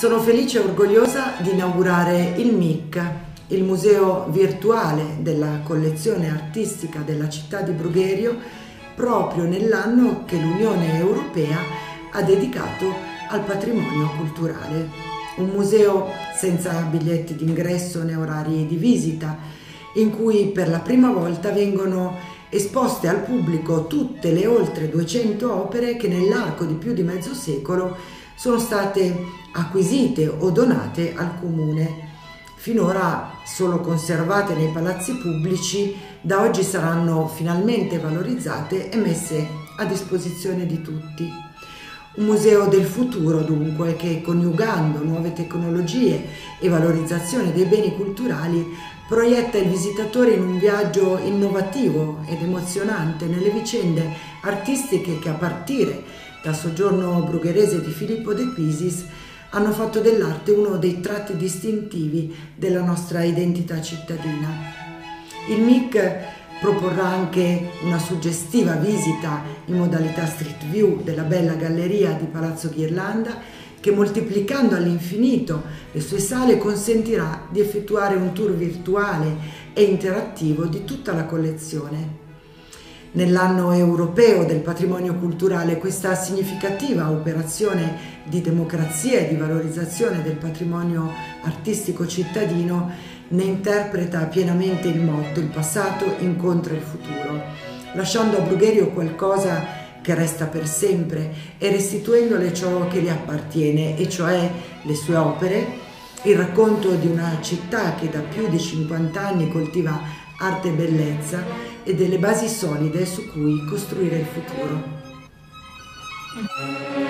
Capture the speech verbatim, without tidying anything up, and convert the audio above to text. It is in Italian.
Sono felice e orgogliosa di inaugurare il M I C, il museo virtuale della collezione artistica della città di Brugherio, proprio nell'anno che l'Unione Europea ha dedicato al patrimonio culturale. Un museo senza biglietti d'ingresso né orari di visita, in cui per la prima volta vengono esposte al pubblico tutte le oltre duecento opere che nell'arco di più di mezzo secolo sono state acquisite o donate al Comune. Finora solo conservate nei palazzi pubblici, da oggi saranno finalmente valorizzate e messe a disposizione di tutti. Un museo del futuro dunque che, coniugando nuove tecnologie e valorizzazione dei beni culturali, proietta il visitatore in un viaggio innovativo ed emozionante nelle vicende artistiche che, a partire dal soggiorno brugherese di Filippo De Quisis, hanno fatto dell'arte uno dei tratti distintivi della nostra identità cittadina. Il M I C proporrà anche una suggestiva visita in modalità Street View della bella galleria di Palazzo Ghirlanda, che, moltiplicando all'infinito le sue sale, consentirà di effettuare un tour virtuale e interattivo di tutta la collezione. Nell'anno europeo del patrimonio culturale, questa significativa operazione di democrazia e di valorizzazione del patrimonio artistico cittadino ne interpreta pienamente il motto: il passato incontra il futuro, lasciando a Brugherio qualcosa che resta per sempre e restituendole ciò che le appartiene, e cioè le sue opere, il racconto di una città che da più di cinquanta anni coltiva arte e bellezza e delle basi solide su cui costruire il futuro.